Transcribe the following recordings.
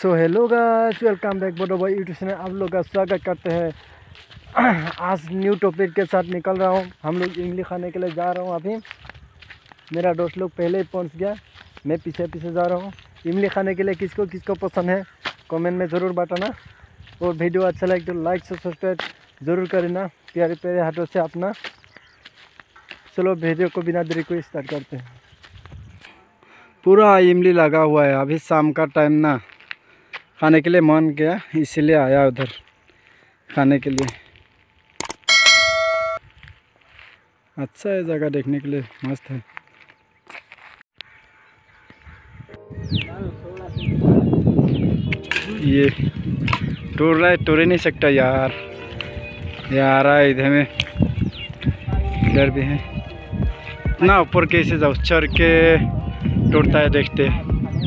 सो hello guys, welcome back Bodo भाई YouTube channel. आप लोग का स्वागत करते हैं। आज न्यू टॉपिक के साथ निकल रहा हूँ। हम लोग इमली खाने के लिए जा रहा हूँ। अभी मेरा दोस्त लोग पहले ही पहुँच गया, मैं पीछे पीछे जा रहा हूँ। इमली खाने के लिए किसको किसको पसंद है कमेंट में ज़रूर बताना, और वीडियो अच्छा लगे तो लाइक से सब्सक्राइब ज़रूर करना प्यारे प्यारे हाथों से अपना। चलो वीडियो को बिना देरी को स्टार्ट करते हैं। पूरा इमली लगा हुआ है। अभी शाम का टाइम ना, खाने के लिए मन गया इसीलिए आया उधर खाने के लिए। अच्छा है, जगह देखने के लिए मस्त है। ये टूर रहा है, टूर ही नहीं सकता यार। ये आ रहा है इधर में, इधर भी है। इतना ऊपर कैसे जाओ, चढ़ के टूटता है, देखते हैं।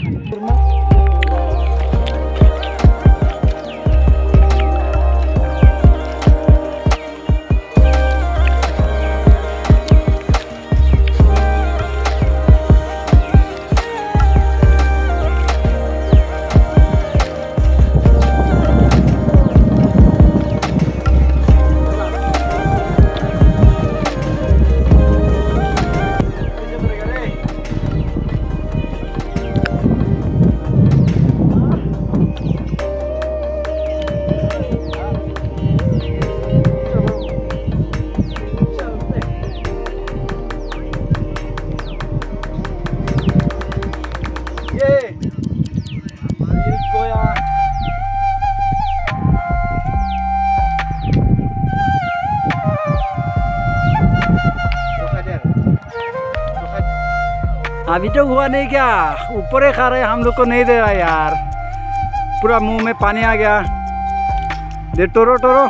अभी तो हुआ नहीं क्या, ऊपर ही खा रहे, हम लोग को नहीं दे रहा यार। पूरा मुंह में पानी आ गया। दे टोरो टोरो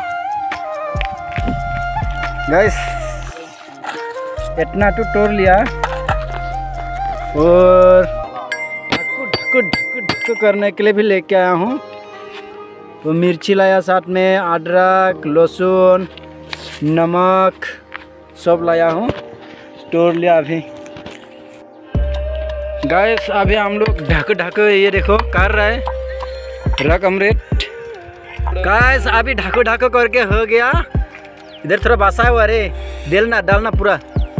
गाइस, इतना तो तोड़ लिया। और ढक्कू करने के लिए भी लेके आया हूँ। तो मिर्ची लाया, साथ में अदरक, लहसुन, नमक सब लाया हूँ। तोड़ लिया अभी गाइस। अभी हम लोग ढक ये देखो कर रहा है रक अमृत गाइस। अभी ढक करके हो गया। इधर थोड़ा बासा हुआ रे, डालना पूरा।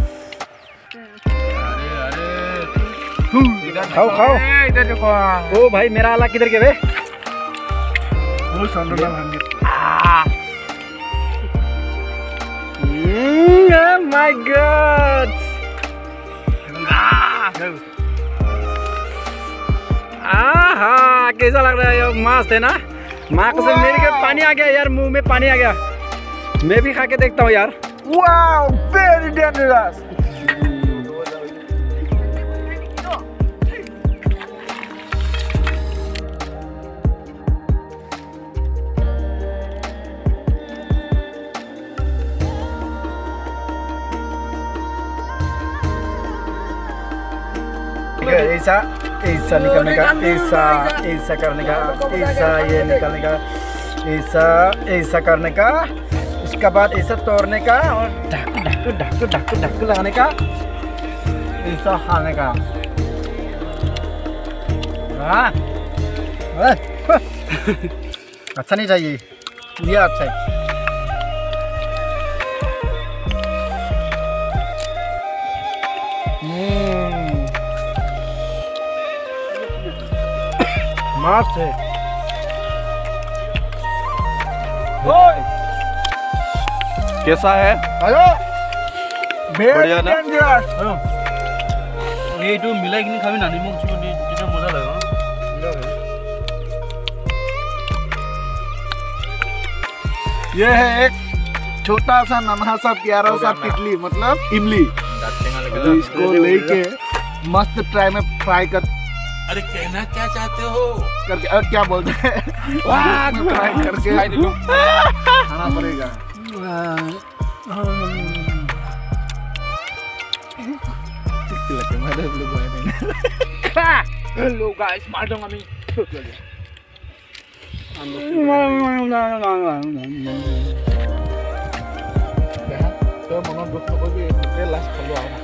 खाओ खाओ। इधर देखो। ओ भाई मेरा आला किधर के बे? माय गॉड, कैसा लग रहा है यार? मस्त है ना। माँ को से मेरे के पानी आ गया यार, मुंह में पानी आ गया। मैं भी खा के देखता हूँ यार। Wow, very dangerous. ऐसा ऐसा निकलने का, ऐसा करने का, ऐसा ये निकलने का, ऐसा करने का। उसके बाद ऐसा तोड़ने का और ढक लगाने का, ऐसा खाने का। हाँ अच्छा नहीं चाहिए ये, अच्छा है। मस्त है। कैसा है? बढ़िया ना? ये तो मिला कि नहीं खावी नानी मुझ को कितना मजा लगा। ये है एक छोटा सा नन्हा सा प्यारा सा तितली, मतलब इमली। इसको लेके मस्त ट्राई में फ्राई कर। अरे कहना क्या चाहते हो करके, और क्या बोलते हैं, फ्राई करके खाना पड़ेगा। हेलो गाइस, मार दूंगा मैं। तो मना दोस्तों को भी लास्ट फॉलो आओ।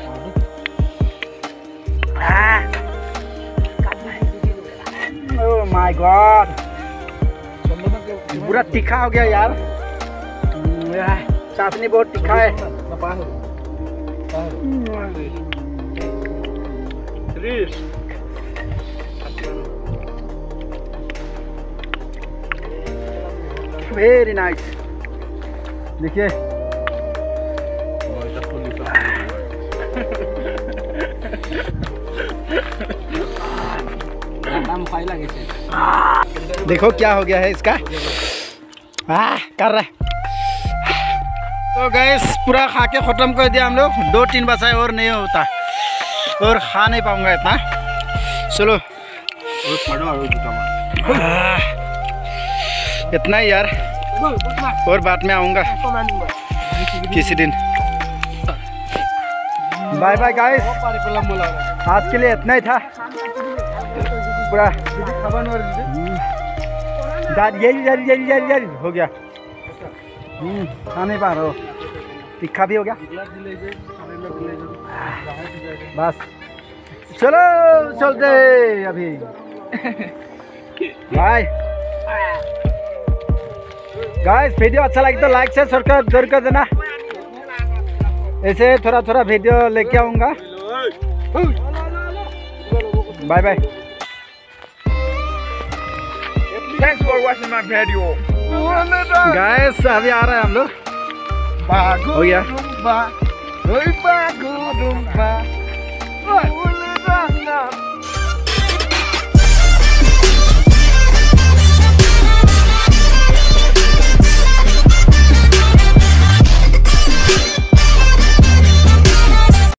ओह माय गॉड, पूरा तीखा हो गया यार। चाशनी बहुत तीखा है। Very nice. देखिए देखो क्या हो गया है इसका। कर रहा है। तो गैस पूरा खा के ख़त्म कर दिया हम लोग। 2-3 बचा है और नहीं होता, और खा नहीं पाऊंगा इतना। चलो इतना ही यार, और बाद में आऊँगा किसी दिन। बाय बाय गाइस, आज के लिए इतना ही था। पूरा हो गया। खा नहीं पा रहा हो, तीखा भी हो गया। बस चलो चलते अभी। बाय गाइस, वीडियो अच्छा लगे तो लाइक से सब्सक्राइब जरूर कर देना। ऐसे थोड़ा थोड़ा वीडियो लेके आऊँगा। Bye bye. Thanks for watching my video. Guys अभी आ रहा है हम लोग। हो गया।